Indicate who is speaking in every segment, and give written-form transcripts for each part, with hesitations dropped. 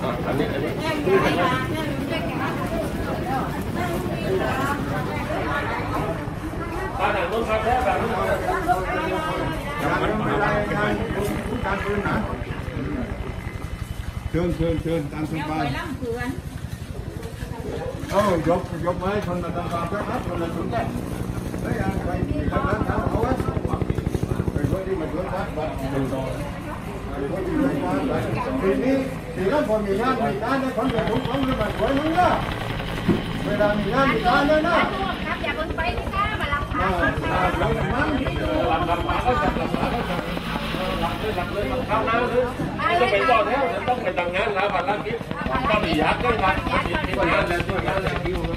Speaker 1: อันนี้ตาหนังต้นคาแท้แบบนี้
Speaker 2: การปืนนะเชิญตามสบายยกไม้คนมาทำความรักคนละชุดได้แล้วยังไปทำนั้นทำเขาไว้ไปคนที่มาช่วยครับทีนี้แล้วพอมีงานมีการเนี่ยคนจะถูกต้องหรือไม่ควรรู้นะเวลามีงานมีการเลยนะครับ
Speaker 3: อย่าเพิ่งไปที่ข้ามารับข้าว
Speaker 1: ข้าวน้ำคือจะไปต่อแถวต้องไปตั้งงานแล้ววันละคิดก็มียักษ์ก็ยักษ์มีงานแล้วด้วยงานแล้วคิว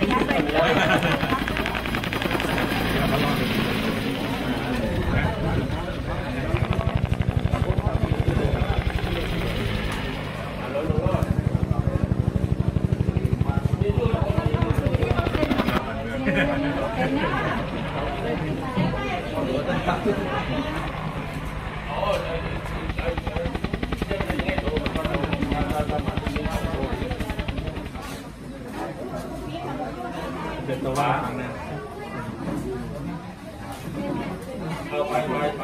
Speaker 1: เด็ดตัวว่าเอาไป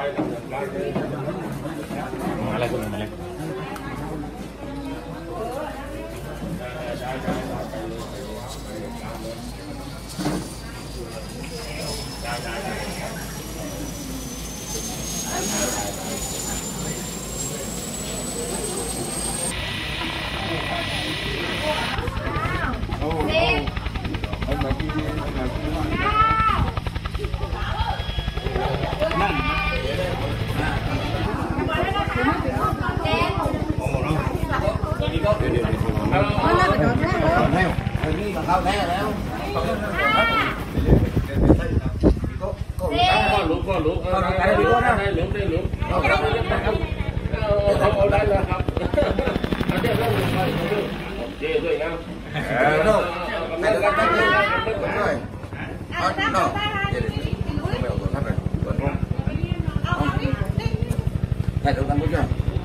Speaker 1: อะไรคนอะไร
Speaker 2: เข้าแท้แล้วก็ลุกได้ลุกเอาได้แล้วครับอันนี้เราลุกไปเจ๊ด้วยนะnoไม่ได้กันด้วยอ๋อ no ใช่ตัวกันมุ้งจ้ะ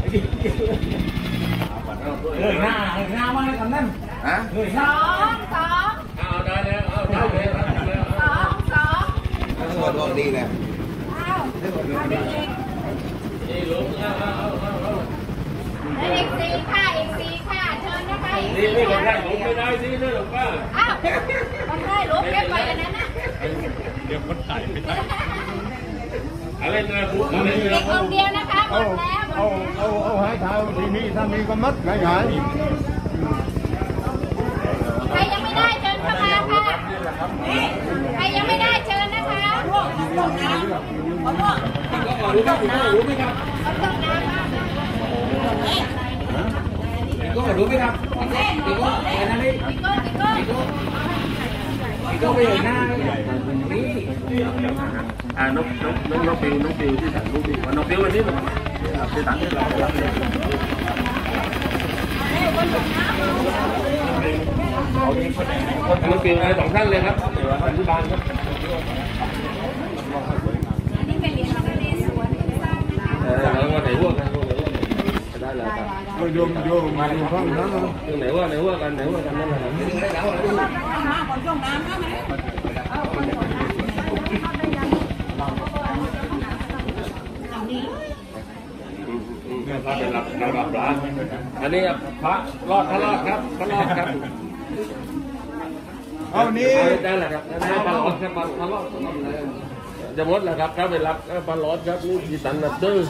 Speaker 2: เลยหน้ามาเลยคำนั้นฮะเลยหน้าเอาได้แล้วเอาได้เลย2ดีเลยนี่ลุง
Speaker 3: เอกซีค่ะเชิญนะคะ
Speaker 1: นี่คนได้ลุงไม่ได้สินะหลวงป้า
Speaker 3: อ้าวคนได้ลุงแค่ไปอันนั้นนะ
Speaker 1: เดี๋ยวคนถ่ายไม่ได้อะไรนะลุงอะไรนะ
Speaker 3: คนเดียวนะคะหมดแล้ว
Speaker 2: เอาให้เท้าทีนี้ถ้ามีก็มัดง่าย
Speaker 3: ใครยังไม่ได้เชิญเข้ามาค่ะใครยังไม่ได้เชิญนะคะรู้ไหมครับ
Speaker 1: รู้ไหมครับรู้ไหมครับ
Speaker 2: ก็ไปหน้านี่
Speaker 1: น้องปิวที่ถ่ายรูปดีกว่าน้องปิววันนี้แบบไปตัดให้เรารับเลยน้องปิวเลย2 ท่านเลยครับอนุบาลครับ
Speaker 3: อันนี้เป็นเหรียญพระนเรศวร
Speaker 1: แล้วก็ไหนวัวกันได้แล้วครับ
Speaker 2: โยมมาดูข้างนั้น
Speaker 1: ไหนวัวกันนั่นแหละครับพระเป็นหลักร้านอันนี้พระรอดครับพระรอดครับ
Speaker 2: เอานี้
Speaker 1: ได้แหละครับได้ปลาหลอดครับปลาหลอดจะหมดแล้วครับถ้าไปรับปลาหลอดครับนี่กี่ตันนะตื้อ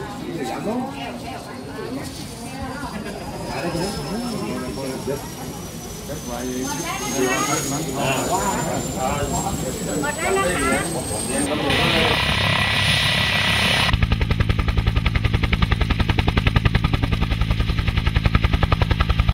Speaker 3: หมดแล้วนะคะ